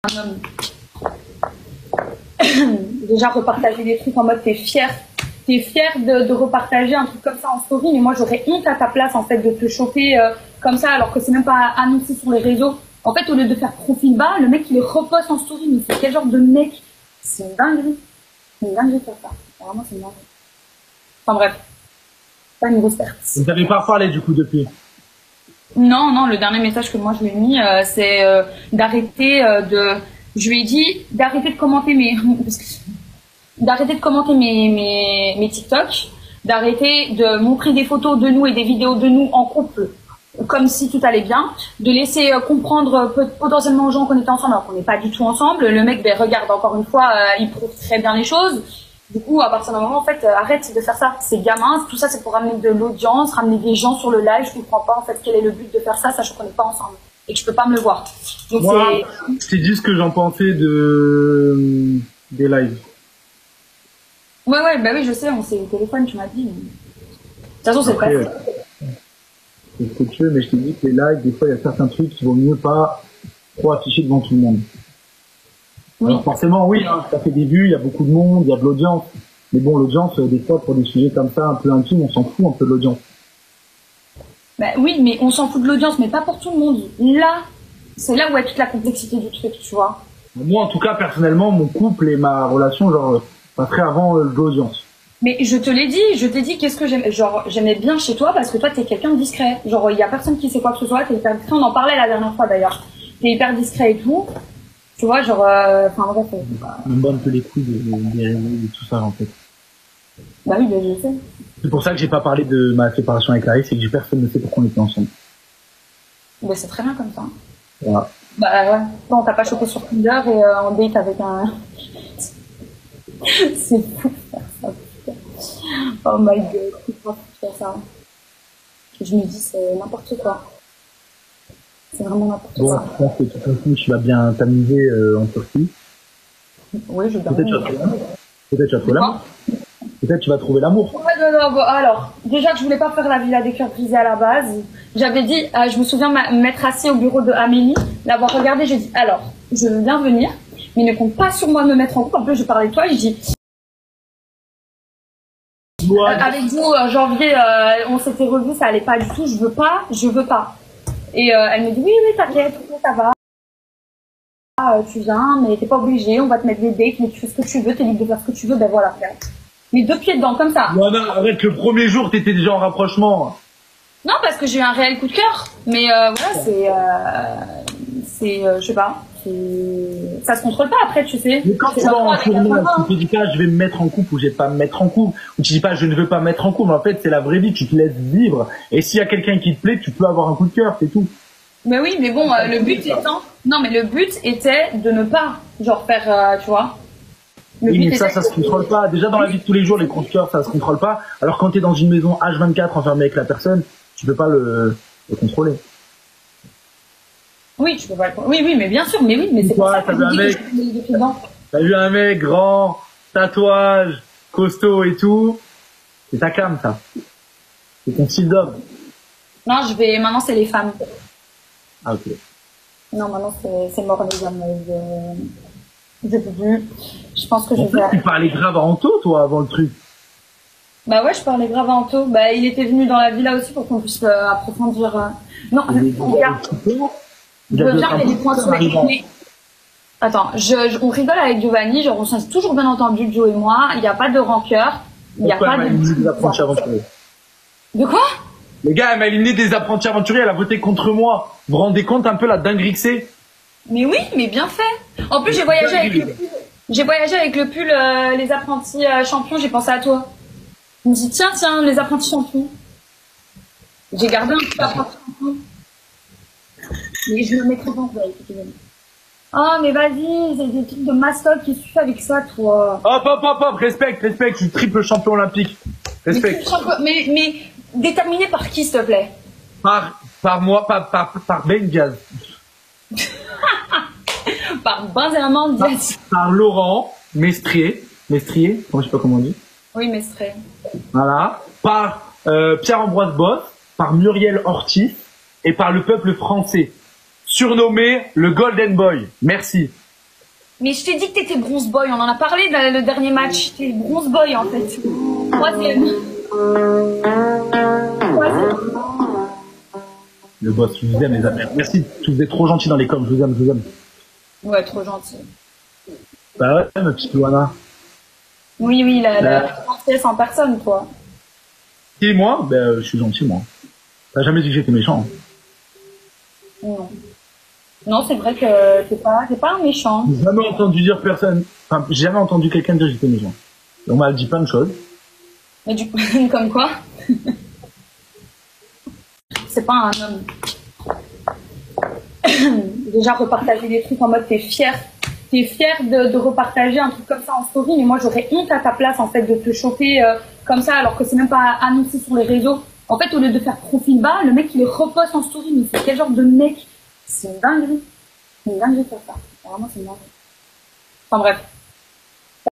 un homme. Déjà repartager des trucs en mode t'es fier de repartager un truc comme ça en story, mais moi j'aurais honte à ta place en fait de te choper comme ça alors que c'est même pas annoncé sur les réseaux. En fait, au lieu de faire profil bas, le mec il les reposte en story, mais c'est quel genre de mec? C'est une dinguerie. C'est une dinguerie de faire ça. Vraiment c'est une dinguerie. Enfin bref, pas une grosse perte. Vous n'avez pas parlé du coup depuis? Non, le dernier message que moi je lui ai mis, c'est d'arrêter de... Je lui ai dit d'arrêter de commenter mes TikTok, d'arrêter de montrer des photos de nous et des vidéos de nous en couple comme si tout allait bien, de laisser comprendre potentiellement aux gens qu'on était ensemble alors qu'on n'est pas du tout ensemble. Le mec, ben, regarde encore une fois, il prouve très bien les choses. Du coup, à partir d'un moment, en fait, arrête de faire ça. C'est gamin, tout ça c'est pour ramener de l'audience, ramener des gens sur le live. Je comprends pas en fait quel est le but de faire ça, sachant qu'on n'est pas ensemble et que je peux pas me le voir. Donc moi, je t'ai dit ce que j'en pensais des lives. Ouais, bah oui, je sais, on s'est au téléphone, tu m'as dit. Mais... De toute façon, c'est pas ça. C'est ce que tu veux, mais je t'ai dit que les lives, des fois, il y a certains trucs qu'il vaut mieux pas trop afficher devant tout le monde. Oui. Alors forcément, oui, hein, ça fait des vues, il y a beaucoup de monde, il y a de l'audience. Mais bon, l'audience, des fois, pour des sujets comme ça, un peu intimes, on s'en fout un peu de l'audience. Bah oui, mais on s'en fout de l'audience, mais pas pour tout le monde. Là, c'est là où est toute la complexité du truc, tu vois. Moi, en tout cas, personnellement, mon couple et ma relation, genre, passerait avant l'audience. Mais je t'ai dit qu'est-ce que j'aime. Genre, j'aimais bien chez toi parce que toi, t'es quelqu'un de discret. Genre, il y a personne qui sait quoi que ce soit, t'es hyper discret. On en parlait la dernière fois d'ailleurs. T'es hyper discret et tout. Tu vois, genre, enfin, bref. On me bat un peu les couilles des réseaux et tout ça, en fait. Bah oui, je sais. C'est pour ça que j'ai pas parlé de ma séparation avec Clarisse, c'est que personne ne sait pourquoi on était ensemble. Bah c'est très bien comme ça. Voilà. Bah ouais. Bon, t'as pas chopé sur Tinder et en date avec un... C'est fou de faire ça, putain. Oh my god, c'est pas fou de faire ça. Je me dis, c'est n'importe quoi. C'est vraiment n'importe quoi. Bon, je pense que de toute façon, tu vas bien t'amuser en Turquie. Oui, je vais bien. Peut-être tu vas trouver l'amour. Peut-être tu vas trouver l'amour. Ouais, non, bon, alors, déjà que je voulais pas faire la villa des cœurs brisés à la base, j'avais dit, je me souviens m'être assis au bureau de Amélie, l'avoir regardé, j'ai dit, alors, je veux bien venir, mais ne compte pas sur moi de me mettre en couple. En plus, je parlais de toi, et je dis, avec vous, janvier, on s'était revus, ça allait pas du tout, je veux pas. Et elle me dit, oui, t'inquiète, ça va. Tu viens, mais t'es pas obligé, on va te mettre des dates, mais tu fais ce que tu veux, t'es libre de faire ce que tu veux, ben voilà. Mais deux pieds dedans, comme ça. Non, arrête, le premier jour, t'étais déjà en rapprochement. Non, parce que j'ai eu un réel coup de cœur. Mais voilà, je sais pas, ça se contrôle pas après, tu sais. Mais quand tu vas en tournoi, tu te dis pas je vais me mettre en couple ou je vais pas me mettre en couple, ou tu dis pas je ne veux pas me mettre en couple, mais en fait c'est la vraie vie, tu te laisses vivre. Et s'il y a quelqu'un qui te plaît, tu peux avoir un coup de cœur, c'est tout. Mais oui, mais bon, le but était de ne pas, genre faire, tu vois. Oui, mais ça se contrôle pas. Déjà dans la vie de tous les jours, les coups de cœur, ça se contrôle pas. Alors quand t'es dans une maison H24 enfermé avec la personne, tu peux pas le contrôler. Oui, tu peux pas le contrôler. Oui, mais bien sûr, mais c'est pour ça que t'as vu un mec grand, tatouage, costaud et tout. C'est ta cam, ça. C'est ton style d'homme. Non, maintenant c'est les femmes. Ah, ok. Non, maintenant c'est mort les hommes. Je pense que je vais... Tu parlais grave à Anto, toi, avant le truc. Bah ouais, je parlais grave à Anto. Bah, il était venu dans la villa aussi pour qu'on puisse approfondir... Non, regarde. Je veux bien qu'il y ait des points sur les... Attends, on rigole avec Giovanni, genre on s'est toujours bien entendu, Joe et moi. Il n'y a pas de rancœur. Il n'y a pas de... Des apprentis aventuriers. De quoi? Les gars, elle m'a éliminé des apprentis aventuriers, elle a voté contre moi. Vous vous rendez compte un peu la dinguerie que c'est? Mais oui, mais bien fait. En plus, j'ai voyagé avec le pull les apprentis champions, j'ai pensé à toi. Je me dis, tiens, les apprentis champions. J'ai gardé un peu apprenti champion. Mais je le mettrai dans veille. Oh, mais vas-y, c'est des trucs de mastoc qui suffit avec ça, toi. Hop, respecte, je suis triple champion olympique. Respecte. Mais déterminé par qui, s'il te plaît? Par moi, par Ben Diaz. Par Benjamin Diaz. Par Laurent Mestrier, je sais pas comment on dit. Oui, Mestrier. Voilà. Par Pierre-Ambroise Boss, par Muriel Ortiz et par le peuple français, surnommé le Golden Boy. Merci. Mais je t'ai dit que t'étais bronze boy, on en a parlé dans le dernier match. T'es bronze boy en fait. Troisième. Le boss, je vous aime les amis. Merci, vous êtes trop gentils dans les coms, je vous aime, je vous aime. Ouais, trop gentil. Bah ouais, ma petite Luana. Oui, oui, la princesse en personne, toi. Et moi, ben, je suis gentil, moi. T'as jamais dit que j'étais méchant. Non. Non, c'est vrai que t'es pas un méchant. J'ai jamais entendu dire personne, enfin, j'ai jamais entendu quelqu'un dire que j'étais méchant. On m'a dit plein de choses. Mais du coup, comme quoi? C'est pas un homme. Déjà, repartager des trucs en mode t'es fier de repartager un truc comme ça en story, mais moi j'aurais honte à ta place en fait de te choper comme ça alors que c'est même pas annoncé sur les réseaux. En fait, au lieu de faire profil bas, le mec il les reposte en story, mais c'est quel genre de mec? C'est une dinguerie. C'est une dinguerie de faire ça. Vraiment, c'est une dinguerie. Enfin bref.